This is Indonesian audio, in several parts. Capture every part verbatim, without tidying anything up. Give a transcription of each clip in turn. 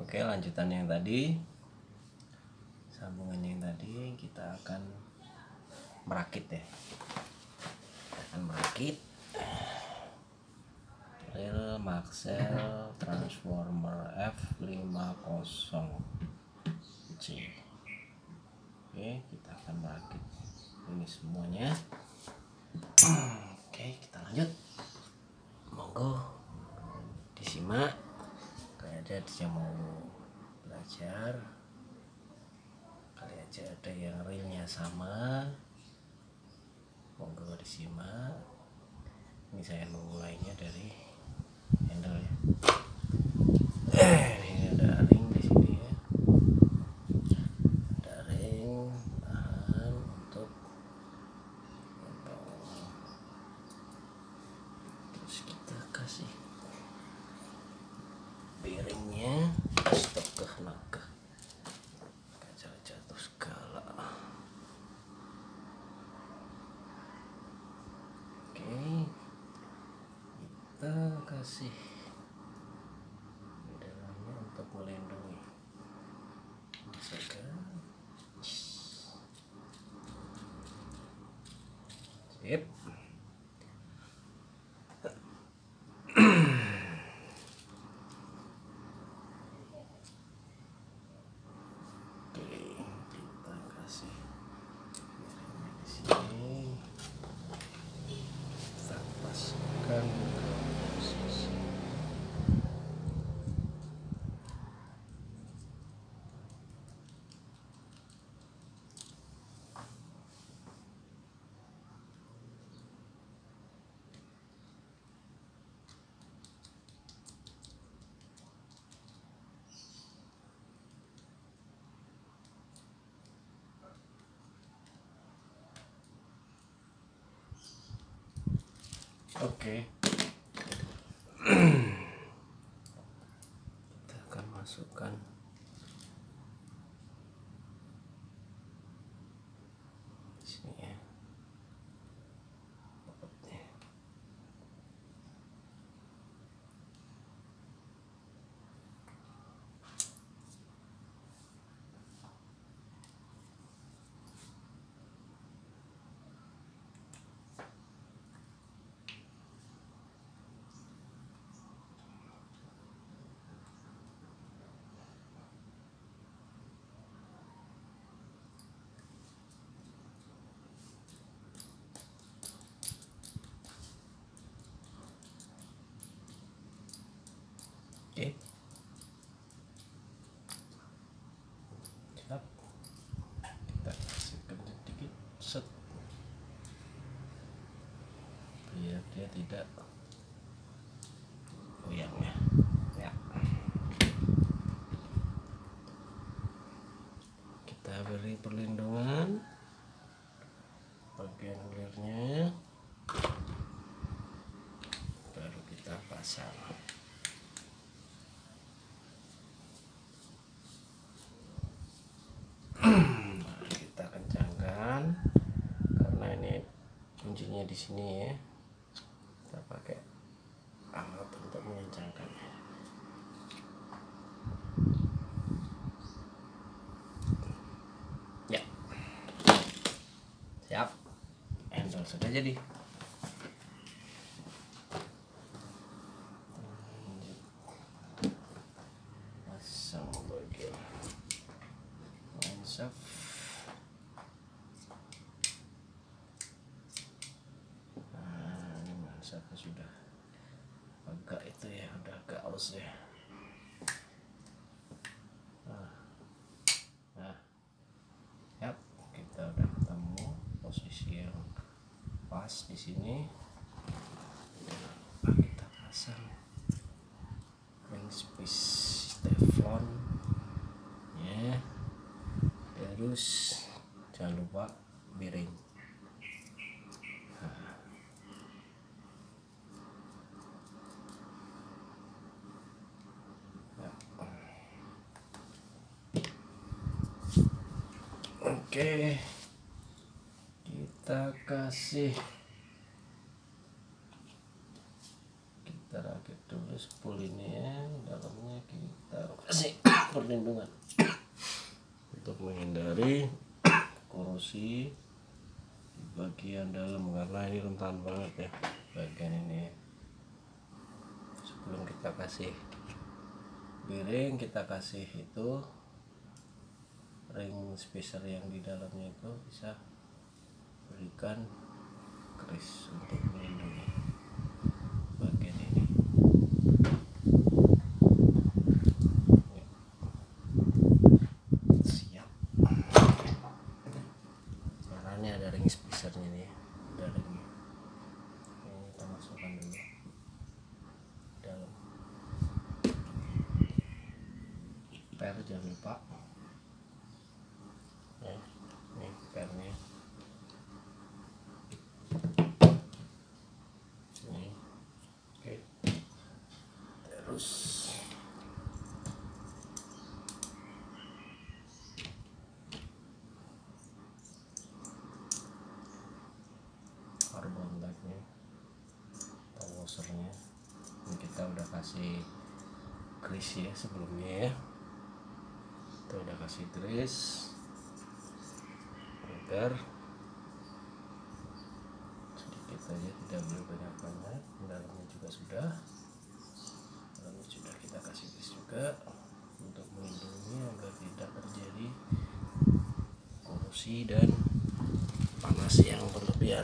Oke, lanjutan yang tadi, sambungan yang tadi kita akan merakit ya. Kita akan merakit rel Maxell transformer F lima puluh C. Oke, kita akan merakit ini semuanya. Oke, kita lanjut. Monggo disimak. Kayak ada yang mau belajar, kali aja ada yang realnya sama, monggo disimak. Ini saya memulainya dari handle ya. Ini ada ring di sini ya, ada ring tahan untuk terus kita kasih bearingnya. Astaga, naga kaca jatuh segala. Oke, kita kasih di dalamnya untuk melindungi. Masukkan. Sip. Oke, kita akan masukkan di sini ya. Oke, siap. Kita kasihkan sedikit set biar dia tidak goyang ya. Ya, kita beri perlindungan bagian hilirnya, baru kita pasang. Kita kencangkan karena ini kuncinya di sini ya. Kita pakai alat untuk mengencangkannya. Ya, siap. Handle sudah jadi. Pasang bagian mansaf. Nah, ini mansafnya sudah agak itu ya, udah agak aus ya. Nah, nah, yap, kita udah ketemu posisi yang pas di sini. Nah, kita pasang ring-space teflon ya. Terus jangan lupa bearing. Nah. Ya. Oke, kita kasih, kita rakit dulu spool ini ya, dalamnya kita kasih perlindungan untuk menghindari korosi di bagian dalam, karena ini rentan banget ya bagian ini. Sebelum kita kasih piring, kita kasih itu ring spacer yang di dalamnya itu bisa berikan keris untuk melindungi bagian ini. Siap. Caranya ada ring spacernya nih, ada ringnya. Ini kita masukkan dulu dalam. Per jangan lupa. Ya, ini pernya. Ini. Oke. Terus karbon tagnya atau washernya ini kita udah kasih grease ya sebelumnya ya. Kita udah kasih grease agar sedikit aja, tidak boleh banyak-banyak. Dalamnya juga sudah dalamnya sudah kita kasih grease juga untuk melindungi agar tidak terjadi korosi dan panas yang berlebihan.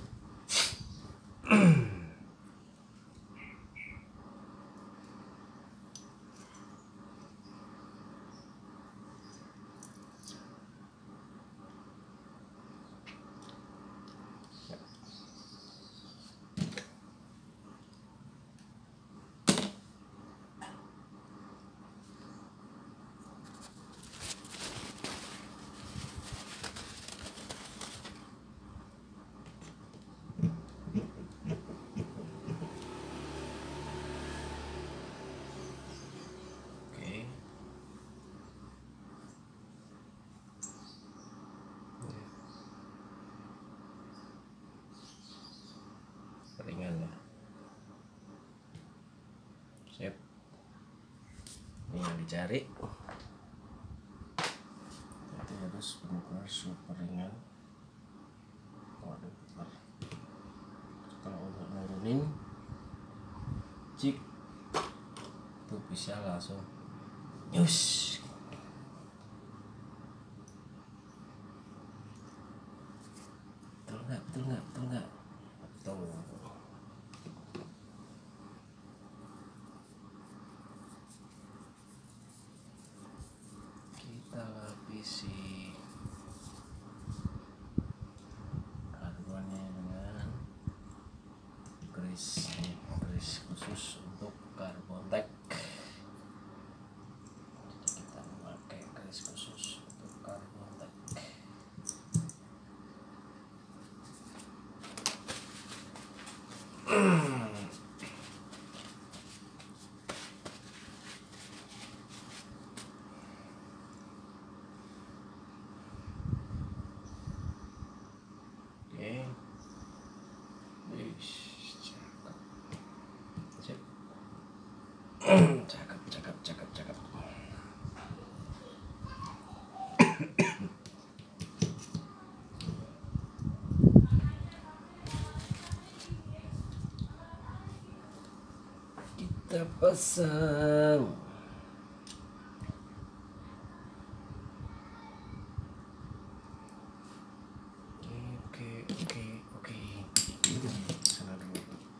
Ringan ya. Sip. Ini yang dicari. Jadi harus benar-benar super ringan. Waduh, bentar. Kalau untuk nurunin jig itu bisa langsung nyus. Betul nggak? Betul nggak? Betul nggak? Betul. Kita lapisi karbonnya dengan grease, grease khusus untuk karbon tag. Kita memakai grease khusus untuk karbon tag. Cakep, cakep, cakep, cakep. Kita pasang. Oke, oke, oke. Sana dulu.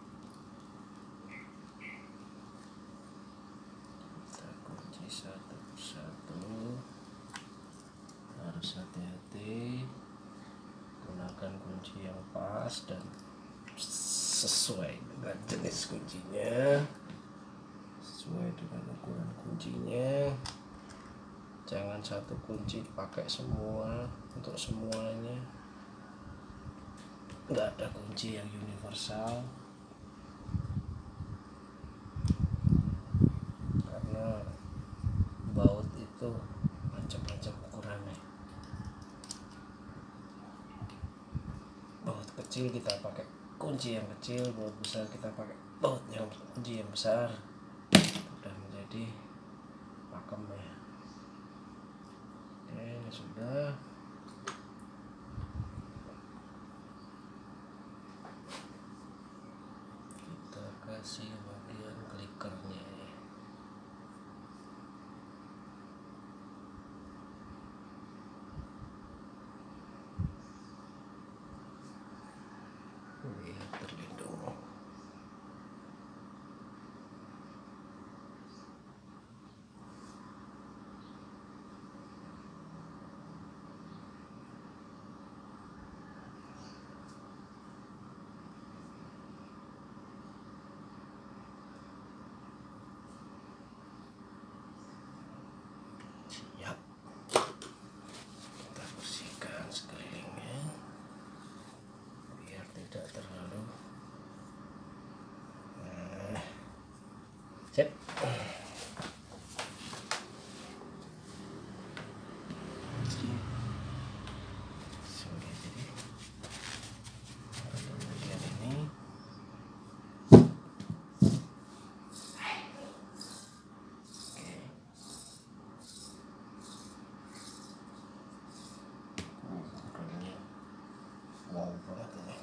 Kita kunci satu persatu. Harus hati-hati. Gunakan kunci yang pas dan sesuai dengan jenis kuncinya, sesuai dengan ukuran kuncinya. Jangan satu kunci pakai semua untuk semuanya. Nggak ada kunci yang universal, karena baut itu macam-macam ukurannya. Baut kecil kita pakai kunci yang kecil, baut besar kita pakai baut yang kunci yang besar. Sudah menjadi pakem ya. sudah. Kita kasih bagian klikernya. Biar terlindung. Siap. Kita bersihkan sekelilingnya biar tidak terlalu nah, sip. Sudah jadi pada bagian ini. Wow banget ini.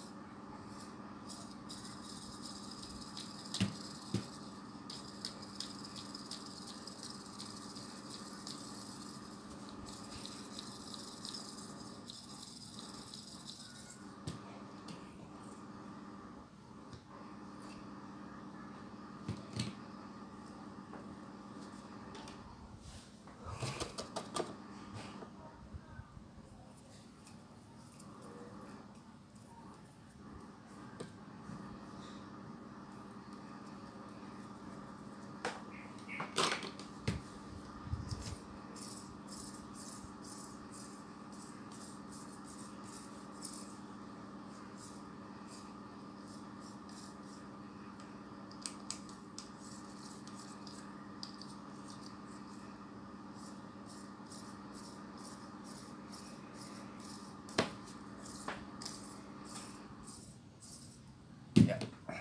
Ya.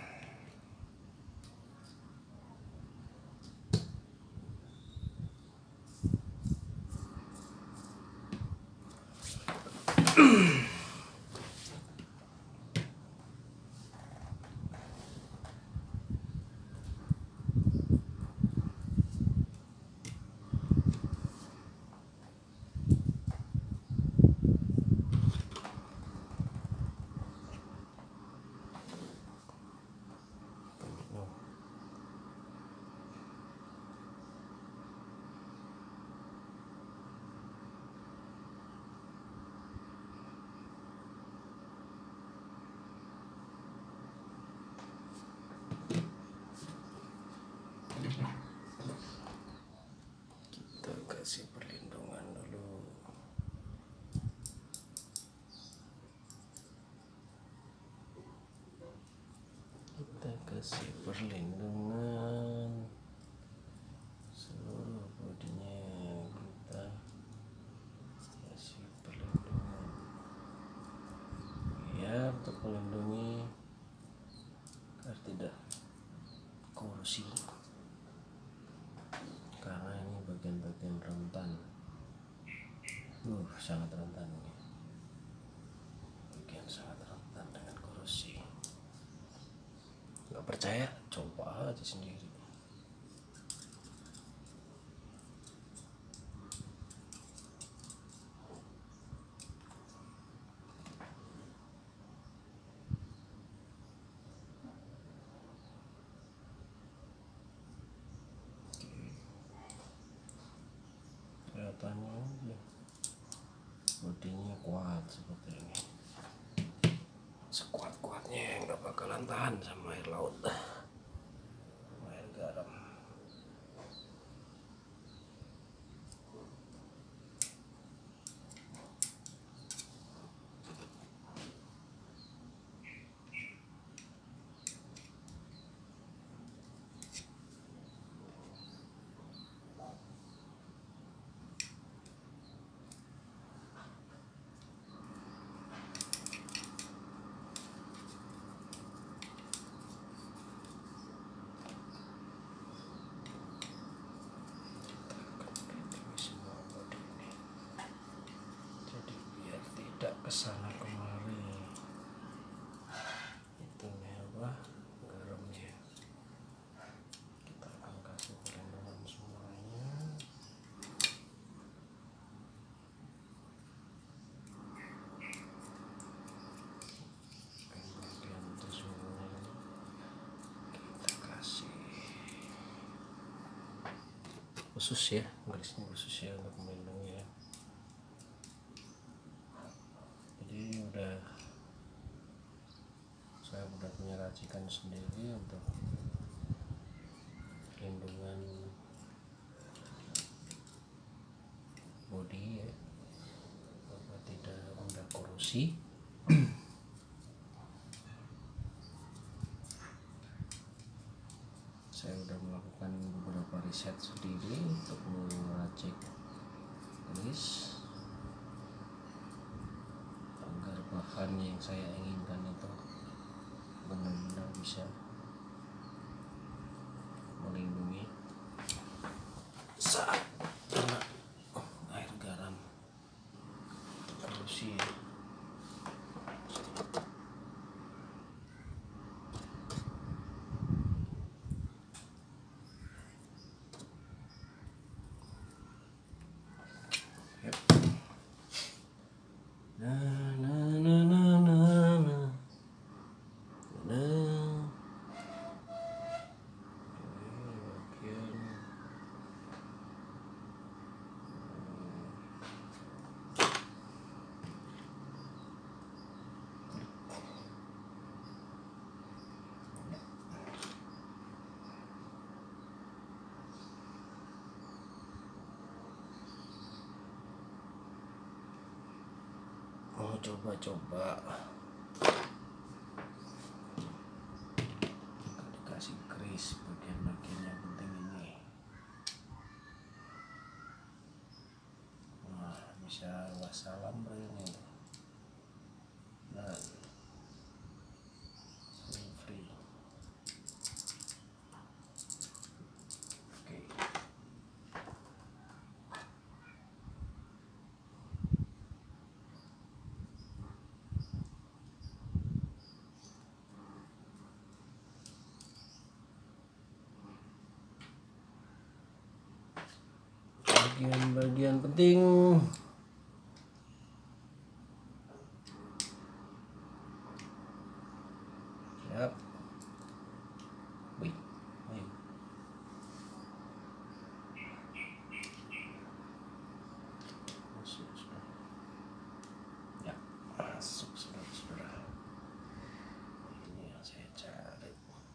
Kita kasih perlindungan dulu. Kita kasih perlindungan seluruh bodinya. Kita kasih perlindungan ya, untuk melindungi agar tidak korupsi, karena ini bagian-bagian rentan. Uh, sangat rentan ini. Bagian sangat rentan dengan korupsi. Nggak percaya, coba aja sendiri. Kelihatannya bodinya kuat seperti ini. Sekuat-kuatnya nggak bakalan tahan sama air laut, air garam. kesana kemari. Itu nih apa, garamnya kita akan kasih perlindungan semuanya. Kemudian itu semuanya kita kasih khusus ya, garisnya khusus ya untuk melindungi ya. Jadi udah saya udah punya racikan sendiri untuk perlindungan bodi ya, agar tidak mudah korosi. Saya udah melakukan beberapa riset sendiri untuk meracik garis agar bahan yang saya inginkan itu benar-benar bisa melindungi saat kena air garam korosi ya. Nah, nah, nah, nah, nah, nah. Nah. Oke, bagian. Mau coba-coba dikasih kris bagian-bagian yang penting ini. Nah, bisa wassalam ini dan free. Oke. Bagian-bagian penting. Siap. Wih, ayo. Masuk sudah. Ya, masuk sudah, sudah. Ini yang saya cari.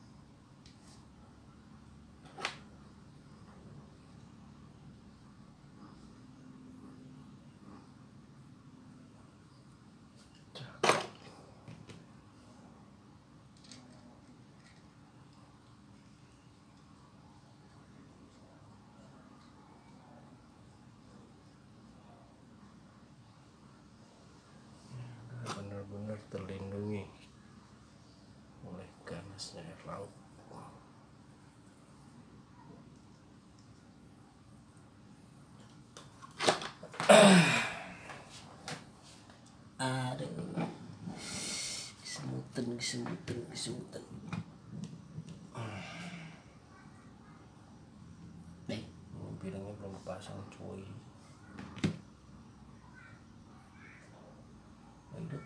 Benar-benar terlindungi oleh ganasnya air laut. Aduh, kesemutan, kesemutan, kesemutan. Nih, bilangnya belum pasang cuy. Ayo.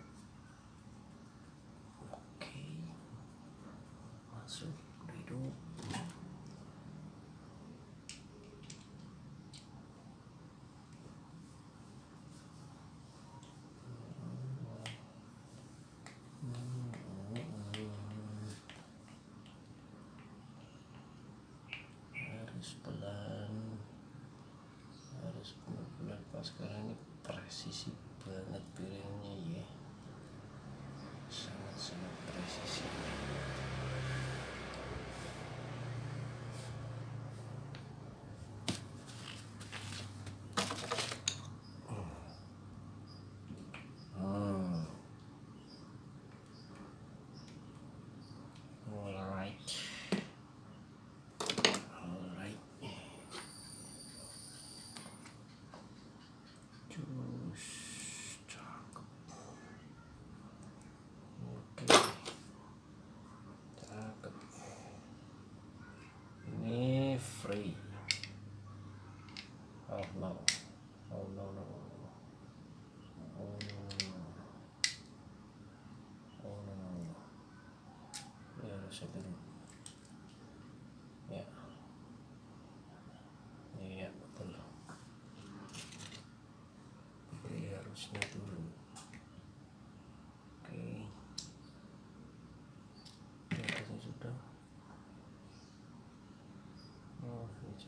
Oke, masuk, hidup. Harus pelan, harus benar-benar pas. Sekarang ini presisi banget piringnya ya, sangat-sangat presisi. Cakep.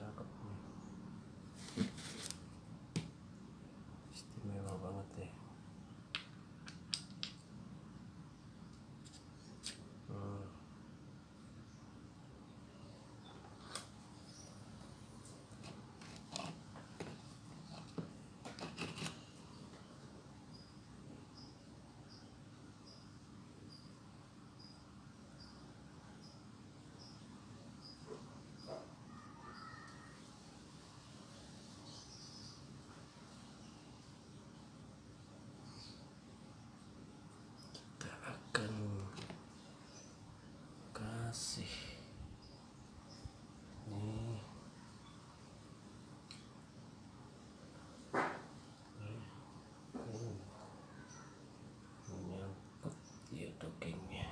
cakep nih, istimewa banget ya. hmm. Kita akan kasih nih menyangkut ya dogengnya.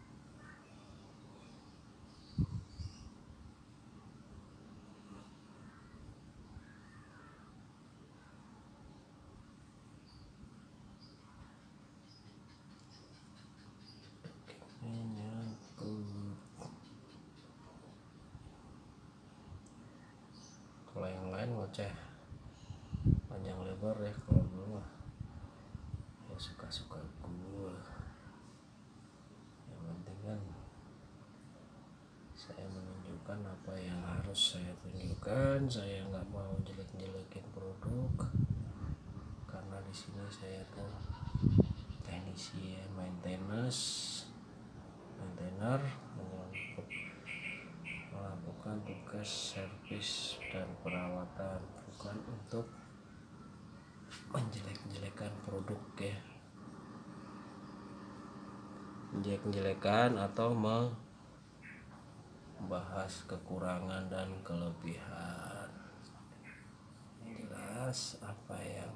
Kalau yang lain ngoceh panjang lebar ya, kalau gue mah ya suka-suka gue. Yang penting kan saya menunjukkan apa yang harus saya tunjukkan. Saya nggak mau jelek-jelekin produk, karena di sini saya tuh teknisi maintenance, maintainer, untuk melakukan tugas servis dan perawatan, bukan untuk menjelek-jelekan produk ya, menjelek-jelekan atau membahas kekurangan dan kelebihan. Jelas apa yang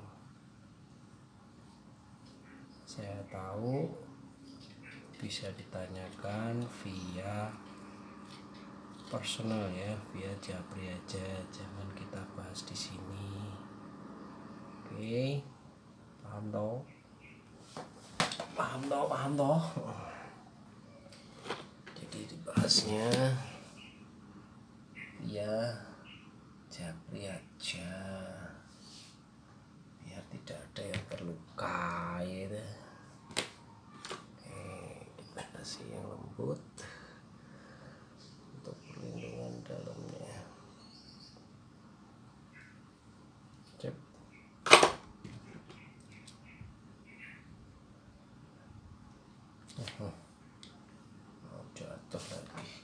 saya tahu bisa ditanyakan via personal ya, via Japri aja, jangan kita bahas di sini. Oke, paham toh? Paham toh, paham toh. Jadi dibahasnya via Japri aja, biar tidak ada yang terluka gitu. Oke, kita kasih yang lembut untuk perlindungan dalamnya. Cep. Uh-huh. Mau jatuh lagi.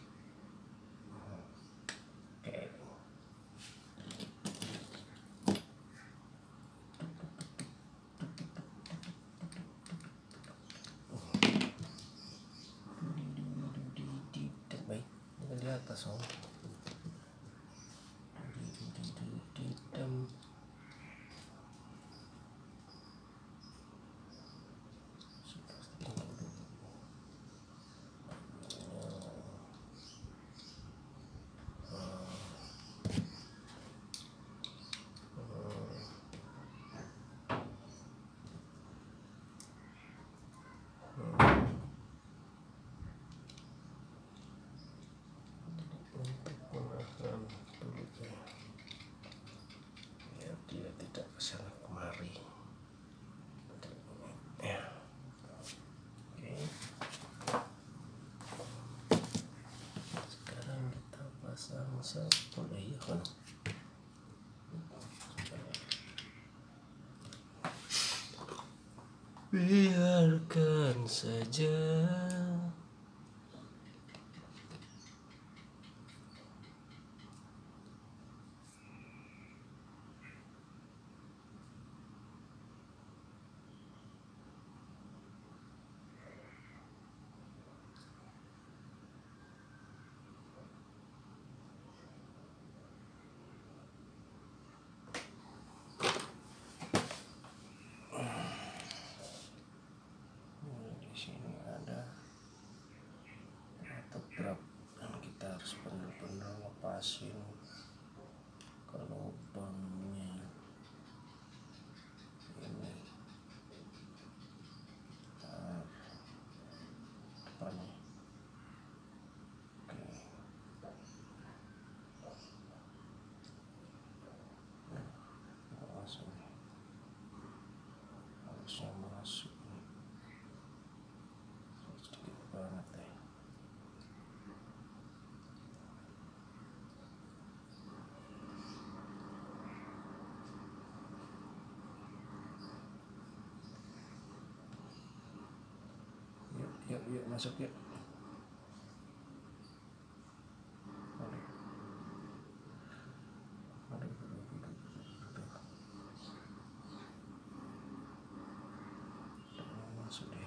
Oke. Baik, di atas oh. Biar dia tidak kesana kemari ya. Oke, sekarang kita pasang sabun ya kan. Biarkan saja. Dan kita harus benar-benar lepasin ke lubangnya ini. Nah, depannya. Oke. yuk, masuk yuk. Masuk dia.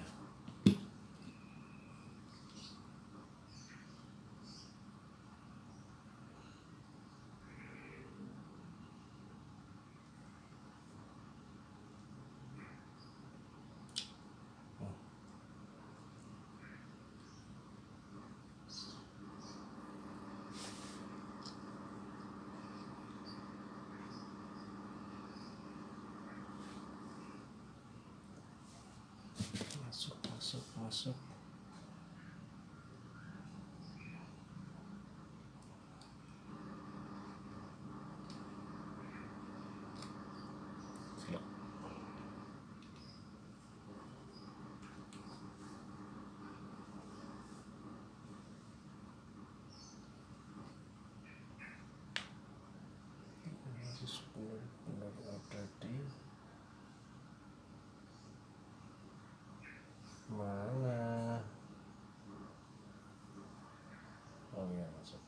Masuk, masuk, masuk. Siap. Benar-benar ada di mana? Oh ya, masuk.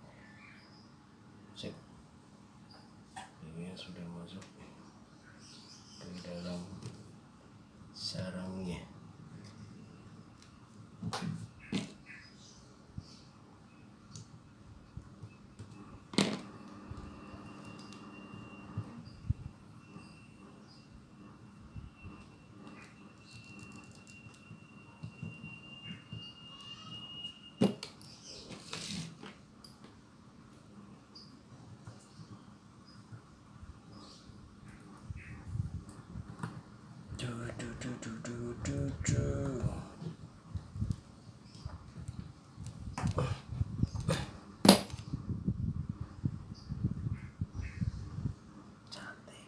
Sip. Ini sudah masuk ke dalam sarangnya. Du, du, du, du, du, du, du. Cantik.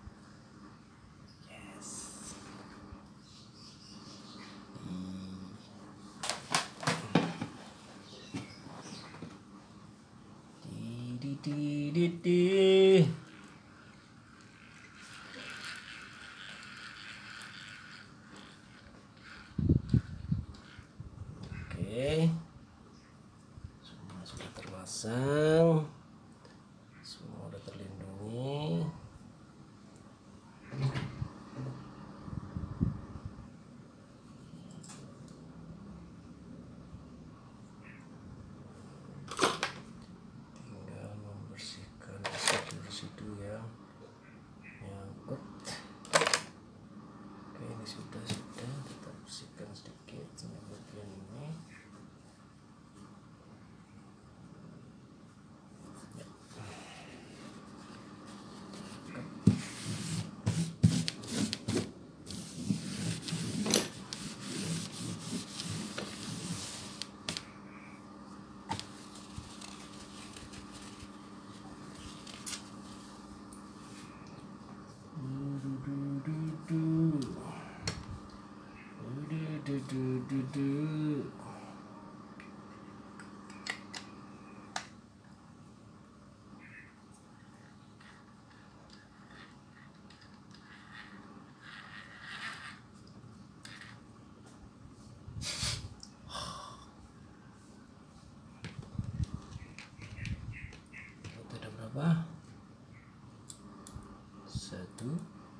Yes. Di di di di di. Oke, semua sudah terpasang, semua sudah terlindungi. Tinggal membersihkan residu-residu yang nyangkut. Oke, ini sudah sudah kita bersihkan sedikit ini bagian ini. Du, du, du, du. Ada berapa? Satu,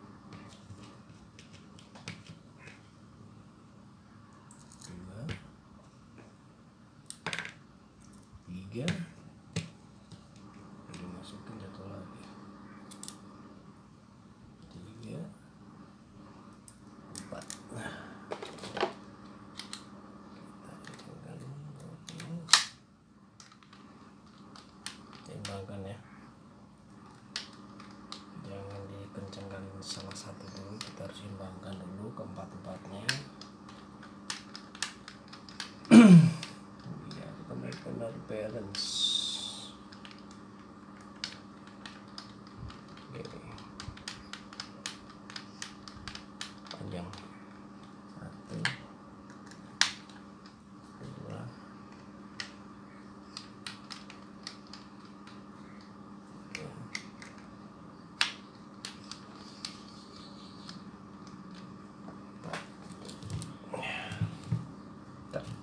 dua, tiga. Udah masukin satu lagi. Tiga, empat. Nah, kita tinggal timbangkan ya. Jangan dikencangkan salah satu dulu, kita harus imbangkan dulu keempat-empatnya. Biar benar-benar balance. Oke. Panjang. Satu, dua, empat.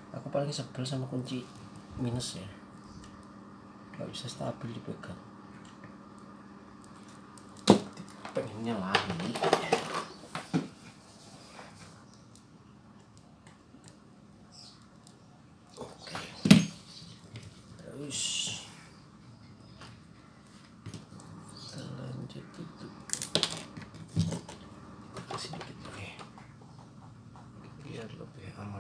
Aku paling sebel sama kunci minus ya, nggak bisa stabil dipegang, pengennya lari. Oke, terus kita lanjut tutup sedikit lagi biar lebih aman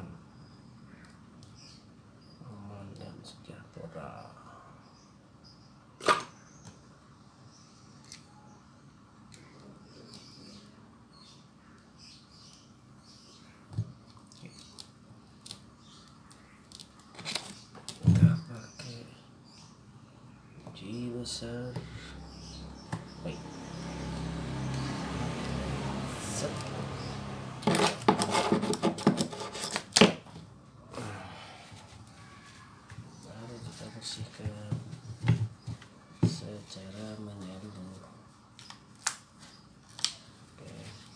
aman dan sejahtera. Kita pakai kunci besar. Baik. Set. Baru kita bersihkan secara menyeluruh. Oke.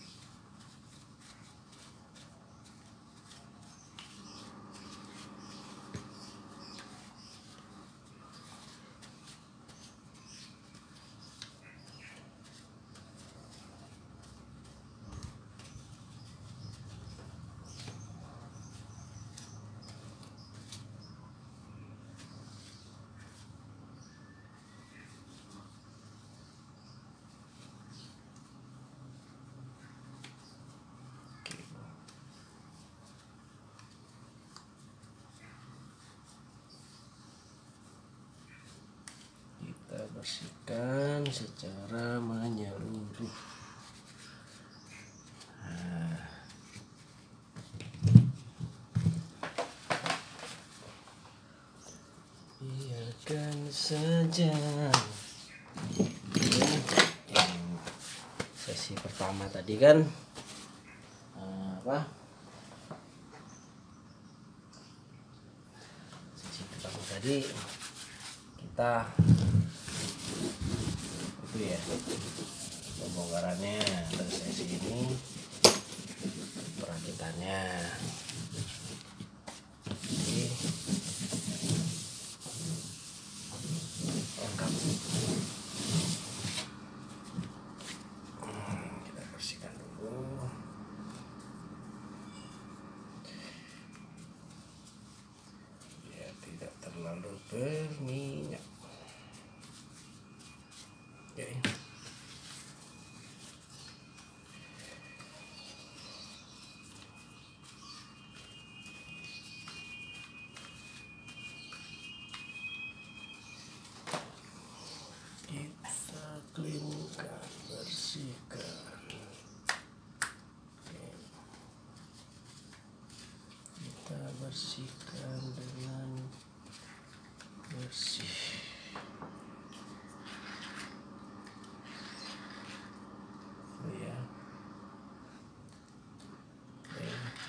Kita bersihkan secara menyeluruh. Nah. Biarkan saja. Yang sesi pertama tadi kan apa? Sesi pertama tadi kita itu ya pembongkarannya, terus sesi ini perakitannya. Jadi lengkap. Kita bersihkan dulu. Biar tidak terlalu berminyak. Oke. Kita cleankan, bersihkan. Oke. Kita bersihkan dengan bersih. Oh ya. Oke.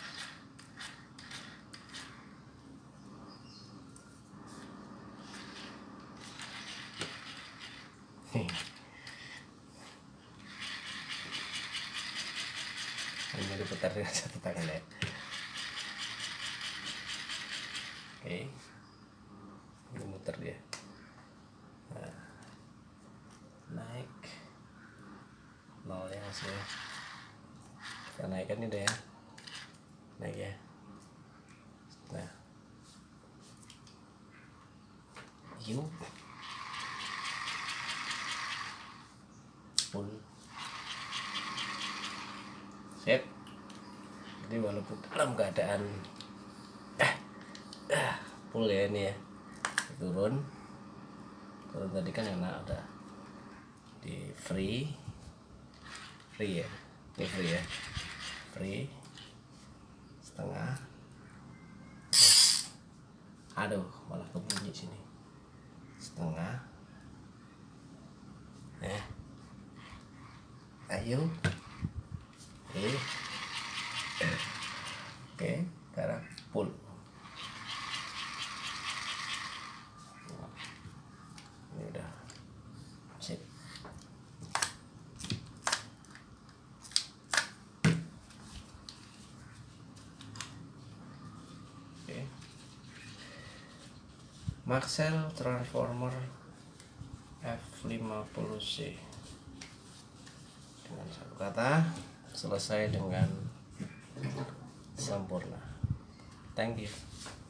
Nih. Hanya diputar dengan satu tangan ya. Oke. Ini muter dia. Nah. Naik. Nol ya hasilnya. Kita naikkan ini deh ya. Naik ya. Nah. Yuk. Full. Sip. Jadi walaupun dalam keadaan eh, eh, full ya ini ya, turun turun tadi kan enak, udah di free free ya, ini free ya, free setengah. Aduh, malah kebunyi sini. Setengah. Eh. Ayo. Eh. Oke, sekarang full. Ini udah sip. Oke. Maxell transformer F lima puluh C. Dengan satu kata selesai dengan sempurna. Thank you.